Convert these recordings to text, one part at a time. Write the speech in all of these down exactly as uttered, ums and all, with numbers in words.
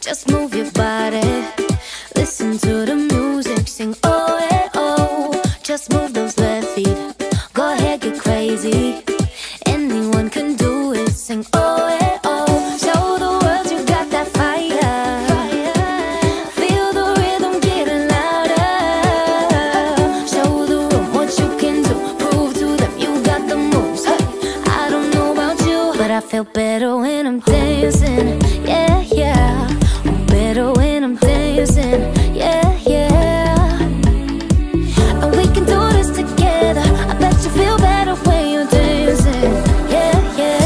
Just move your body, listen to the music, sing oh eh oh. Just move those left feet, go ahead, get crazy. Anyone can do it, sing oh eh oh. Show the world you got that fire, feel the rhythm getting louder. Show the room what you can do, prove to them you got the moves. Hey, I don't know about you, but I feel better when I'm dancing. Yeah, yeah, I'm better when I'm dancing. Yeah, yeah. And we can do this together. I bet you feel better when you're dancing. Yeah, yeah.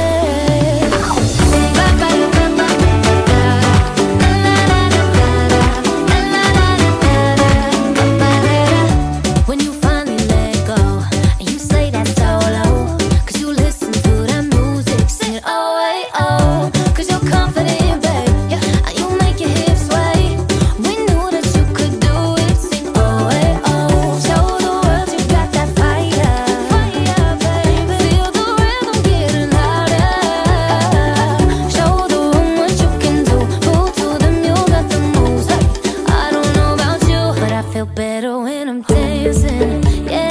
When you finally let go and you say that solo, cause you listen to that music, sing it oh, hey, oh. Cause you're confident, babe, yeah, and you make your hips sway. We knew that you could do it, sing oh, hey, oh. Show the world you got that fire, fire, baby. Feel the rhythm getting louder. Show the room what you can do, prove to them you got the moves. Hey, I don't know about you, but I feel better when I'm dancing. Yeah.